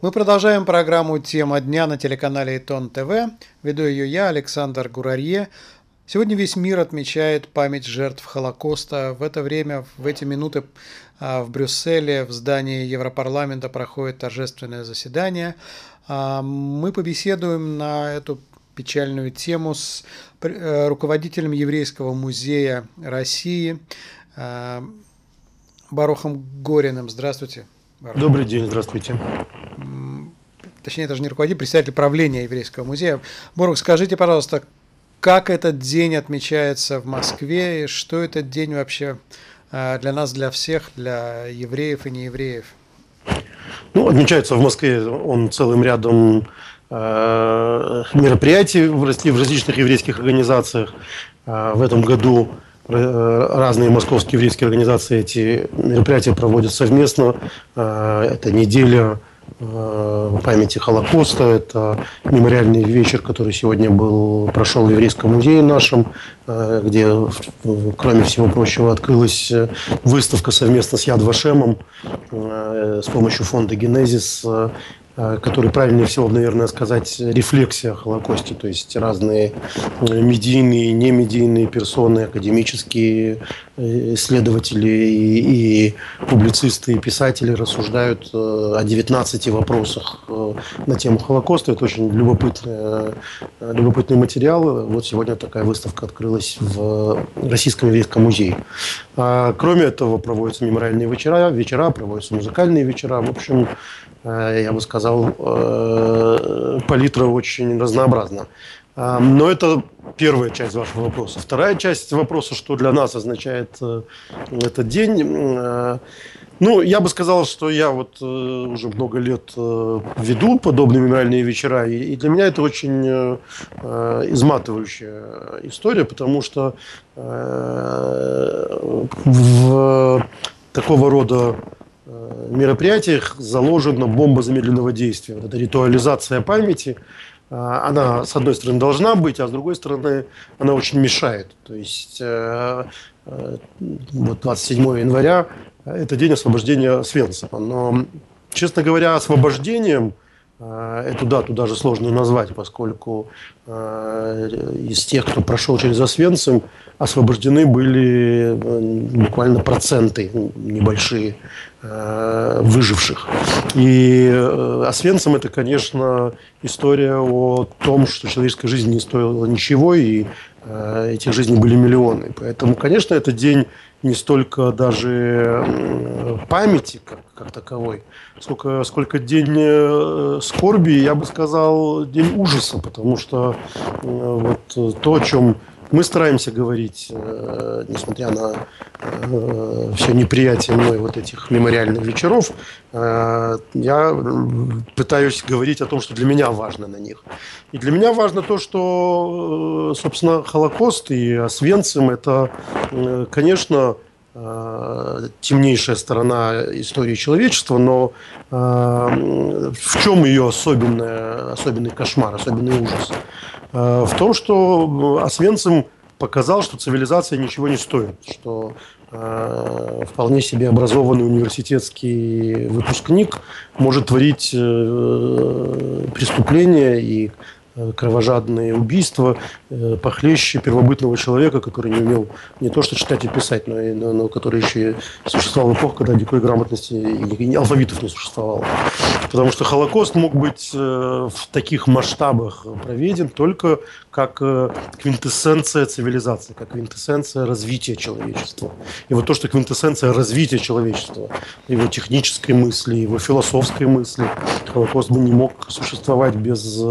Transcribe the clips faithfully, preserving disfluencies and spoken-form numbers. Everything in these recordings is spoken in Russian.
Мы продолжаем программу «Тема дня» на телеканале Итон ТВ. Веду ее я, Александр Гурарье. Сегодня весь мир отмечает память жертв Холокоста. В это время, в эти минуты в Брюсселе, в здании Европарламента проходит торжественное заседание. Мы побеседуем на эту печальную тему с руководителем Еврейского музея России Барухом Гориным. Здравствуйте, Барух. Добрый день, здравствуйте. Точнее, даже не руководитель, представитель правления Еврейского музея. Барух, скажите, пожалуйста, как этот день отмечается в Москве и что этот день вообще для нас, для всех, для евреев и неевреев? Ну, отмечается в Москве он целым рядом э, мероприятий в, в различных еврейских организациях. Э, в этом году разные московские еврейские организации эти мероприятия проводят совместно. Э, это неделя памяти Холокоста, это мемориальный вечер, который сегодня был, прошел в Еврейском музее нашем, где, кроме всего прочего, открылась выставка совместно с Яд Вашемом с помощью фонда «Генезис», который, правильнее всего, наверное, сказать, рефлексия о Холокосте, то есть разные медийные, немедийные персоны, академические исследователи и, и публицисты, и писатели рассуждают о девятнадцати вопросах на тему Холокоста. Это очень любопытный, любопытный материал. Вот сегодня такая выставка открылась в Российском еврейском музее. Кроме этого, проводятся мемориальные вечера, вечера, проводятся музыкальные вечера. В общем, я бы сказал, палитра очень разнообразна. Но это первая часть вашего вопроса. Вторая часть вопроса, что для нас означает этот день. Ну, я бы сказал, что я вот уже много лет веду подобные мемориальные вечера, и для меня это очень изматывающая история, потому что в такого рода мероприятиях заложена бомба замедленного действия. Вот эта ритуализация памяти, она, с одной стороны, должна быть, а с другой стороны, она очень мешает. То есть, вот двадцать седьмого января – это день освобождения Освенцима. Но, честно говоря, освобождением эту дату даже сложно назвать, поскольку из тех, кто прошел через Освенцим, освобождены были буквально проценты небольшие выживших. И Освенцим – это, конечно, история о том, что человеческая жизнь не стоила ничего, и этих жизней были миллионы. Поэтому, конечно, это день не столько даже памяти как, как таковой, сколько, сколько день скорби, я бы сказал, день ужаса, потому что вот то, о чем мы стараемся говорить, несмотря на все неприятие мной вот этих мемориальных вечеров, я пытаюсь говорить о том, что для меня важно на них. И для меня важно то, что, собственно, Холокост и Освенцим – это, конечно, темнейшая сторона истории человечества, но в чем ее особенный, особенный кошмар, особенный ужас? В том, что Освенцим показал, что цивилизация ничего не стоит, что э, вполне себе образованный университетский выпускник может творить э, преступления и кровожадные убийства похлеще первобытного человека, который не умел не то что читать и писать, но, и, но, но который еще и существовал в эпоху, когда никакой грамотности и алфавитов не существовало. Потому что Холокост мог быть в таких масштабах проведен только как квинтэссенция цивилизации, как квинтэссенция развития человечества. И вот то, что квинтэссенция развития человечества, его технической мысли, его философской мысли, Холокост бы не мог существовать без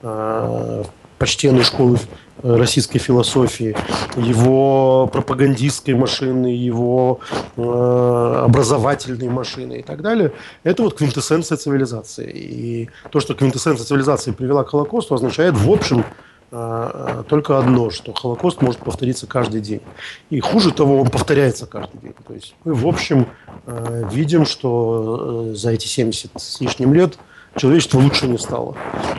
почтенной школы российской философии, его пропагандистской машины, его э, образовательной машины и так далее. Это вот квинтэссенция цивилизации. И то, что квинтэссенция цивилизации привела к Холокосту, означает в общем э, только одно, что Холокост может повториться каждый день. И хуже того, он повторяется каждый день. То есть мы в общем э, видим, что э, за эти семьдесят с лишним лет человечество лучше не стало.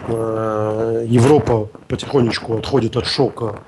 Европа потихонечку отходит от шока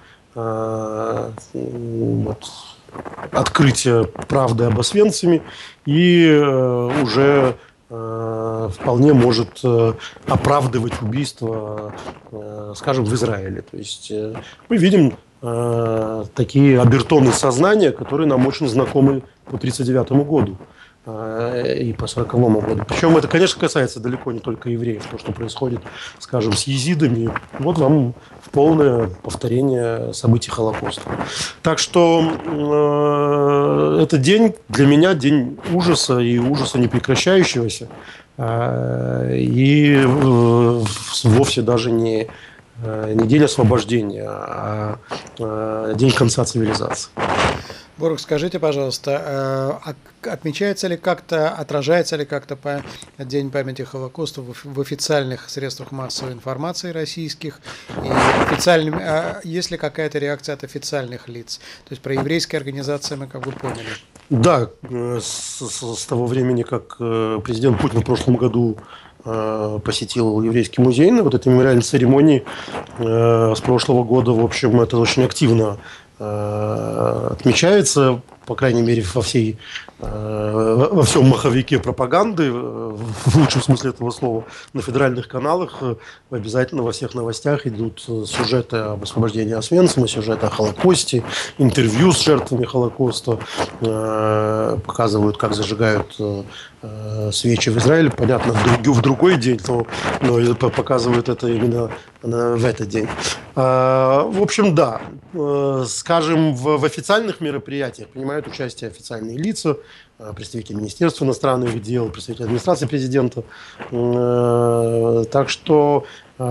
вот, открытия правды об Освенциме и уже вполне может оправдывать убийство, скажем, в Израиле. То есть мы видим такие обертоны сознания, которые нам очень знакомы по тридцать девятому году и по сороковому году. Причем это, конечно, касается далеко не только евреев. То, что происходит, скажем, с езидами, вот вам полное повторение событий Холокоста. Так что э, этот день для меня день ужаса и ужаса непрекращающегося. Э, и э, вовсе даже не, э, не день освобождения, а э, день конца цивилизации. Борух, скажите, пожалуйста, отмечается ли как-то, отражается ли как-то День памяти Холокоста в официальных средствах массовой информации российских? И официальным, есть ли какая-то реакция от официальных лиц? То есть про еврейские организации мы как бы поняли. Да, с, с того времени, как президент Путин в прошлом году посетил еврейский музей на вот этой мемориальной церемонии с прошлого года, в общем, это очень активно отмечается, по крайней мере, во всей, во всем маховике пропаганды, в лучшем смысле этого слова, на федеральных каналах обязательно во всех новостях идут сюжеты об освобождении Освенцима, сюжеты о Холокосте, интервью с жертвами Холокоста, показывают, как зажигают свечи в Израиле, понятно, в другой день, но, но показывают это именно в этот день. В общем, да, скажем, в, в официальных мероприятиях принимают участие официальные лица, представители Министерства иностранных дел, представители администрации президента. Так что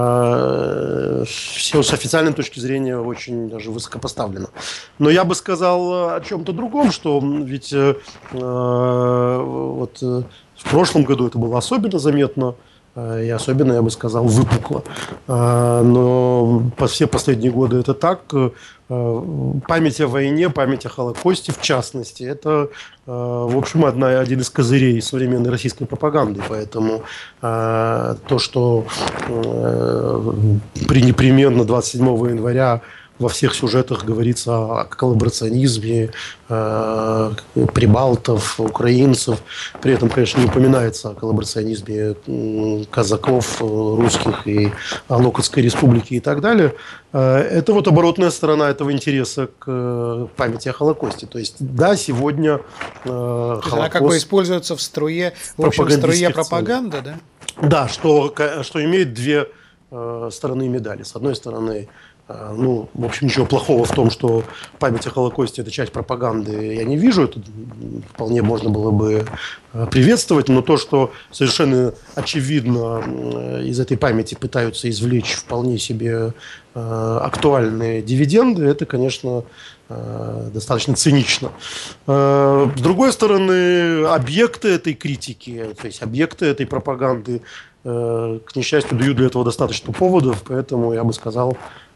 все с официальной точки зрения очень даже высокопоставлено. Но я бы сказал о чем-то другом, что ведь вот в прошлом году это было особенно заметно, и особенно, я бы сказал, выпукло. Но по все последние годы это так. Память о войне, память о Холокосте, в частности, это, в общем, одна, один из козырей современной российской пропаганды. Поэтому то, что пренепременно двадцать седьмого января во всех сюжетах говорится о коллаборационизме э, прибалтов, украинцев. При этом, конечно, не упоминается о коллаборационизме казаков, русских и о Локотской республике и так далее. Это вот оборотная сторона этого интереса к памяти о Холокосте. То есть, да, сегодня э, Холокост... Она как бы используется в струе, в общем, в струе пропаганды, да? Да, что, что имеет две э, стороны медали. С одной стороны, ну, в общем, ничего плохого в том, что память о Холокосте – это часть пропаганды, я не вижу. Это вполне можно было бы приветствовать. Но то, что совершенно очевидно из этой памяти пытаются извлечь вполне себе актуальные дивиденды, это, конечно, достаточно цинично. С другой стороны, объекты этой критики, то есть объекты этой пропаганды, к несчастью, дают для этого достаточно поводов, поэтому я бы сказал,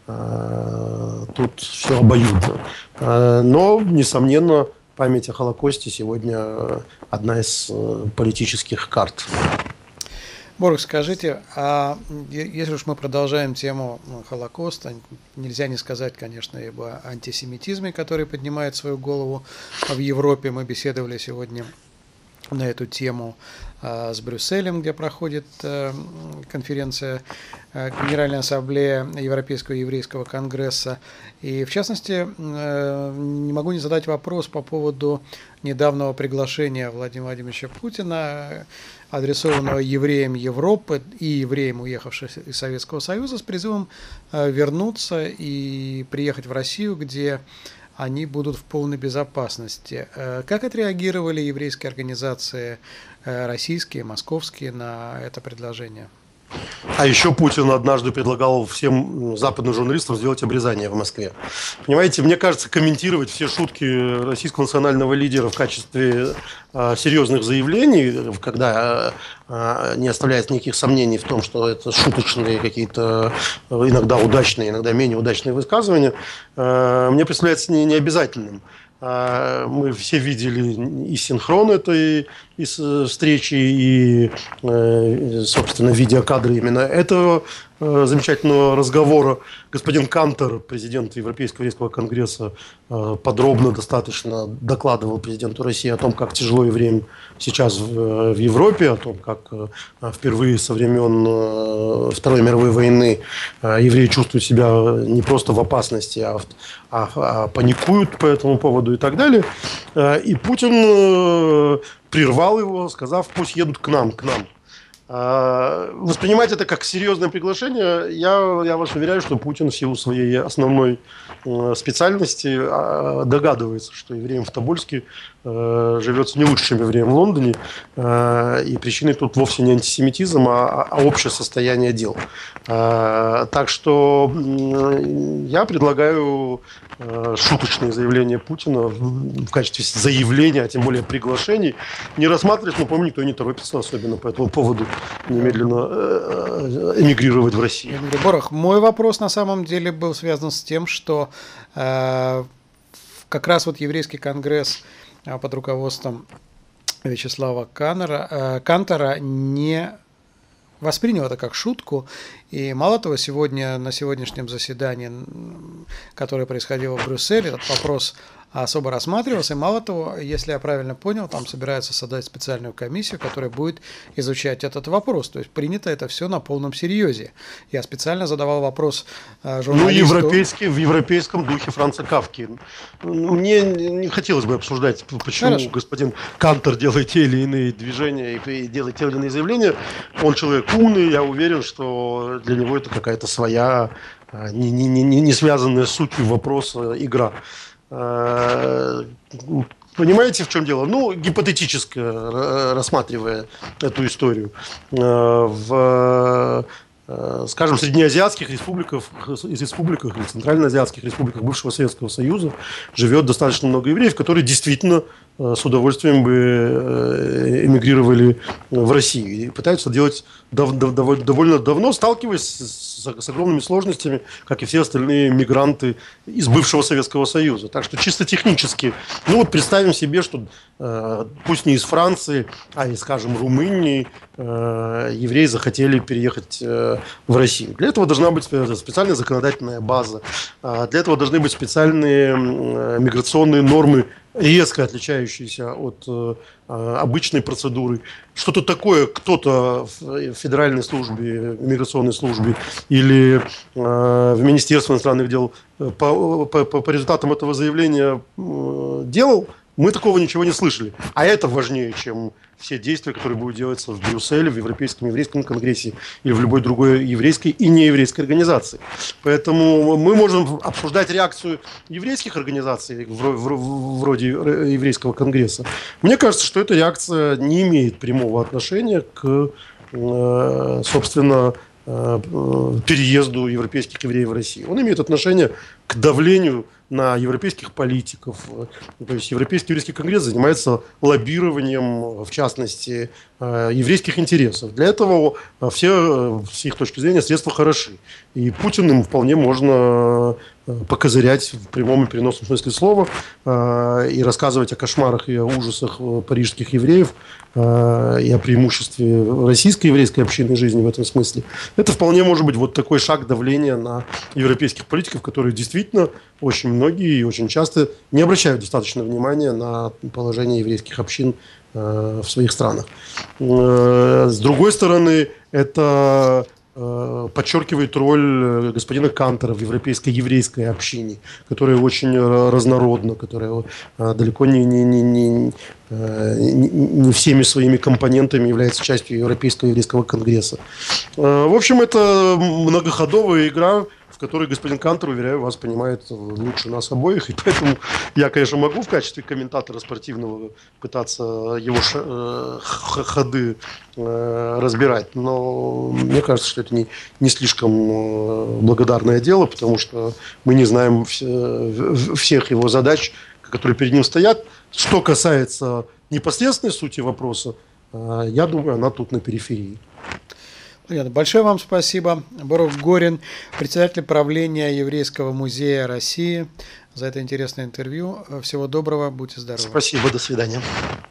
тут все обоюдно. Но, несомненно, память о Холокосте сегодня одна из политических карт. Борух, скажите, а если уж мы продолжаем тему Холокоста, нельзя не сказать, конечно, и об антисемитизме, который поднимает свою голову в Европе. Мы беседовали сегодня на эту тему с Брюсселем, где проходит конференция Генеральной Ассамблеи Европейского еврейского конгресса. И в частности, не могу не задать вопрос по поводу недавнего приглашения Владимира Владимировича Путина, адресованного евреям Европы и евреям, уехавшим из Советского Союза, с призывом вернуться и приехать в Россию, где они будут в полной безопасности. Как отреагировали еврейские организации российские, московские на это предложение? А еще Путин однажды предлагал всем западным журналистам сделать обрезание в Москве. Понимаете, мне кажется, комментировать все шутки российского национального лидера в качестве э, серьезных заявлений, когда э, не оставляет никаких сомнений в том, что это шуточные какие-то, э, иногда удачные, иногда менее удачные высказывания, э, мне представляется не, необязательным. Мы все видели и синхрон этой из встречи и, собственно, видеокадры именно этого замечательного разговора. Господин Кантер, президент Европейского еврейского конгресса, подробно достаточно докладывал президенту России о том, как тяжело евреям сейчас в, в Европе, о том, как впервые со времен Второй мировой войны евреи чувствуют себя не просто в опасности, а, а, а паникуют по этому поводу и так далее. И Путин прервал его, сказав: пусть едут к нам, к нам. Воспринимать это как серьезное приглашение, я, я вас уверяю, что Путин в силу своей основной специальности догадывается, что евреям в Тобольске живется не лучше, чем евреям в Лондоне, и причиной тут вовсе не антисемитизм, а, а общее состояние дел. Так что я предлагаю шуточные заявления Путина в качестве заявления, а тем более приглашений, не рассматривать, но, по-моему, никто не торопится особенно по этому поводу немедленно эмигрировать в Россию. Борох, мой вопрос на самом деле был связан с тем, что э, как раз вот еврейский конгресс под руководством Вячеслава Каннера, э, Кантера не воспринял это как шутку. И мало того, сегодня на сегодняшнем заседании, которое происходило в Брюсселе, этот вопрос особо рассматривался. И мало того, если я правильно понял, там собираются создать специальную комиссию, которая будет изучать этот вопрос. То есть принято это все на полном серьезе. Я специально задавал вопрос журналисту. Ну, европейский, в европейском духе Франца Кафки. Мне не хотелось бы обсуждать, почему Хорошо. господин Кантер делает те или иные движения и делает те или иные заявления. Он человек умный, я уверен, что для него это какая-то своя, не, не, не, не связанная с сутью вопроса игра. Понимаете, в чем дело? Ну, гипотетически рассматривая эту историю, в, скажем, среднеазиатских республиках, из республиках или центральноазиатских республиках бывшего Советского Союза живет достаточно много евреев, которые действительно с удовольствием бы эмигрировали в Россию и пытаются делать довольно давно, сталкиваясь с, с огромными сложностями, как и все остальные мигранты из бывшего Советского Союза. Так что чисто технически, ну вот представим себе, что э, пусть не из Франции, а из, скажем, Румынии э, евреи захотели переехать э, в Россию. Для этого должна быть специальная законодательная база, э, для этого должны быть специальные э, миграционные нормы, резко отличающиеся от э, обычной процедуры. Что-то такое кто-то в Федеральной службе, миграционной службе или э, в Министерстве иностранных дел по, по, по результатам этого заявления э, делал, мы такого ничего не слышали. А это важнее, чем все действия, которые будут делаться в Брюсселе, в Европейском еврейском конгрессе или в любой другой еврейской и нееврейской организации. Поэтому мы можем обсуждать реакцию еврейских организаций вроде еврейского конгресса. Мне кажется, что эта реакция не имеет прямого отношения к, собственно, переезду европейских евреев в Россию. Он имеет отношение к давлению на европейских политиков. То есть Европейский еврейский конгресс занимается лоббированием, в частности, еврейских интересов. Для этого все, с их точки зрения, средства хороши. И Путин им вполне можно покозырять в прямом и переносном смысле слова и рассказывать о кошмарах и о ужасах парижских евреев и о преимуществе российской еврейской общинной жизни в этом смысле. Это вполне может быть вот такой шаг давления на европейских политиков, которые действительно очень многие и очень часто не обращают достаточно внимания на положение еврейских общин в своих странах. С другой стороны, это подчеркивает роль господина Кантера в европейской еврейской общине, которая очень разнородна, которая далеко не, не, не, не, не всеми своими компонентами является частью Европейского еврейского конгресса. В общем, это многоходовая игра, в которой господин Кантер, уверяю вас, понимает лучше нас обоих. И поэтому я, конечно, могу в качестве комментатора спортивного пытаться его ходы разбирать. Но мне кажется, что это не, не слишком благодарное дело, потому что мы не знаем всех его задач, которые перед ним стоят. Что касается непосредственной сути вопроса, я думаю, она тут на периферии. Понятно. Большое вам спасибо, Борох Горин, председатель правления Еврейского музея России, за это интересное интервью. Всего доброго, будьте здоровы. Спасибо, до свидания.